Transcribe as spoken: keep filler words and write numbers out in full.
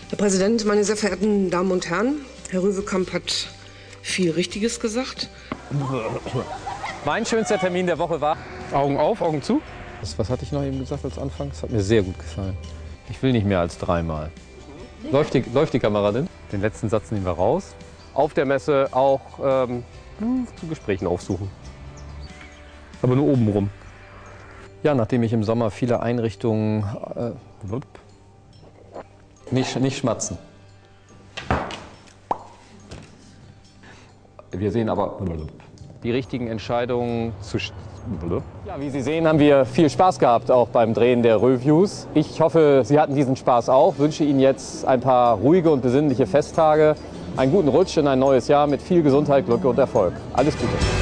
Herr Präsident, meine sehr verehrten Damen und Herren, Herr Röwekamp hat viel Richtiges gesagt. Mein schönster Termin der Woche war... Augen auf, Augen zu. Was, was hatte ich noch eben gesagt als Anfang? Das hat mir sehr gut gefallen. Ich will nicht mehr als dreimal. Läuft die, läuft die Kamera denn? Den letzten Satz nehmen wir raus. Auf der Messe auch ähm, zu Gesprächen aufsuchen. Aber nur oben rum. Ja, nachdem ich im Sommer viele Einrichtungen... Äh, nicht, nicht schmatzen. Wir sehen aber die richtigen Entscheidungen zu... Ja, wie Sie sehen, haben wir viel Spaß gehabt, auch beim Drehen der Reviews. Ich hoffe, Sie hatten diesen Spaß auch. Wünsche Ihnen jetzt ein paar ruhige und besinnliche Festtage, einen guten Rutsch in ein neues Jahr mit viel Gesundheit, Glück und Erfolg. Alles Gute!